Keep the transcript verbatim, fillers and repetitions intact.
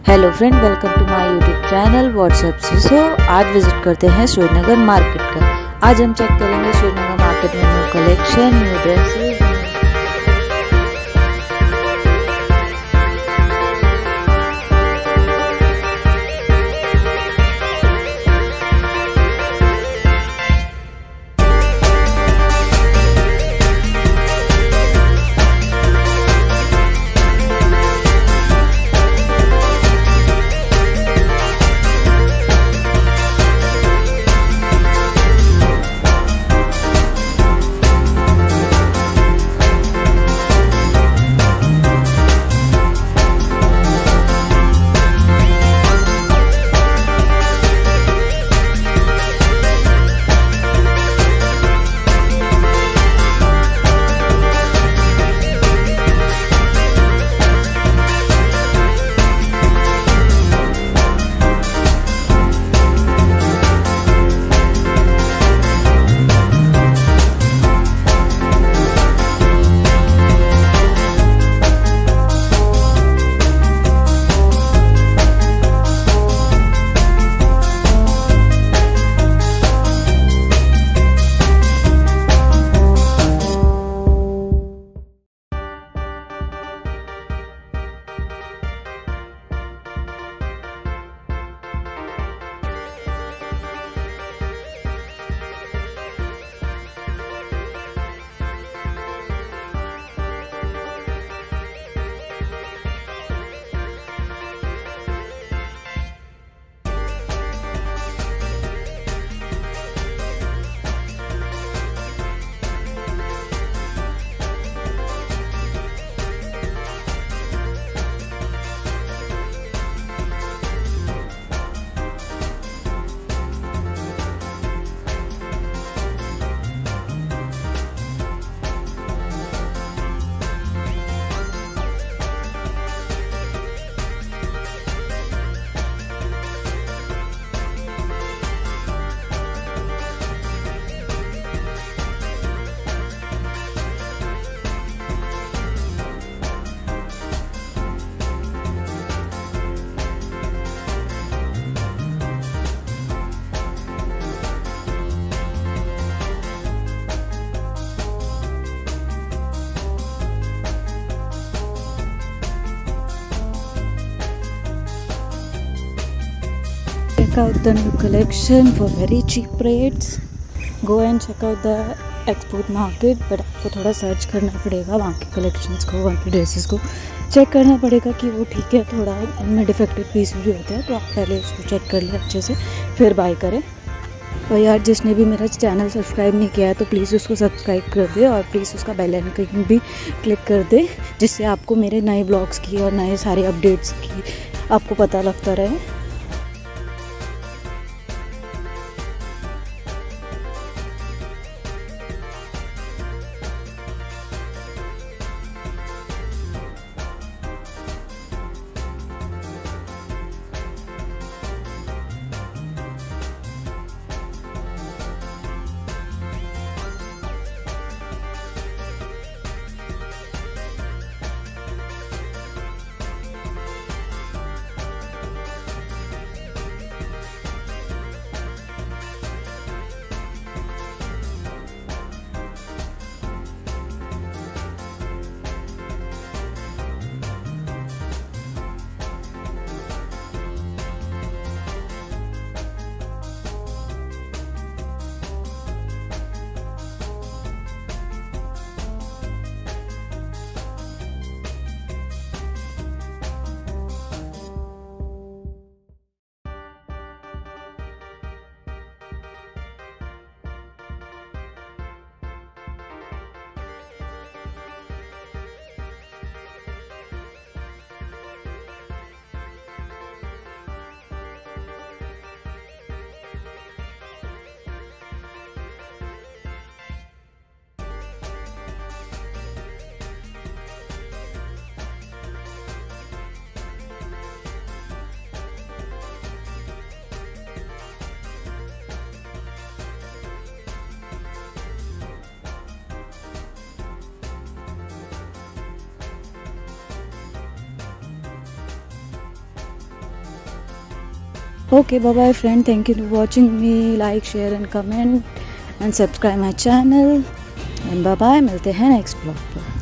Hello friend, welcome to my YouTube channel WhatsApp से। So आज visit करते हैं श्रीनगर मार्केट का। आज हम चेक करेंगे श्रीनगर मार्केट में new collection, new dresses. Check out the new collection for very cheap rates. Go and check out the export market, but आपको थोड़ा सर्च करना पड़ेगा वहाँ के कलेक्शंस को, वहाँ के ड्रेसेस को चेक करना पड़ेगा कि वो ठीक है। थोड़ा उनमें डिफेक्टेड पीस भी होता है, तो आप पहले उसको चेक कर लें अच्छे से, फिर बाय करें। और यार, जिसने भी मेरा चैनल सब्सक्राइब नहीं किया है तो प्लीज़ उसको सब्सक्राइब कर दे और प्लीज़ उसका बेल आइकन भी क्लिक कर दे, जिससे आपको मेरे नए ब्लॉग्स की और नए सारे अपडेट्स की आपको पता लगता रहे। Okay bye bye friend, thank you for watching me, like share and comment and subscribe my channel and bye bye, मिलते हैं नेक्स्ट ब्लॉग पर।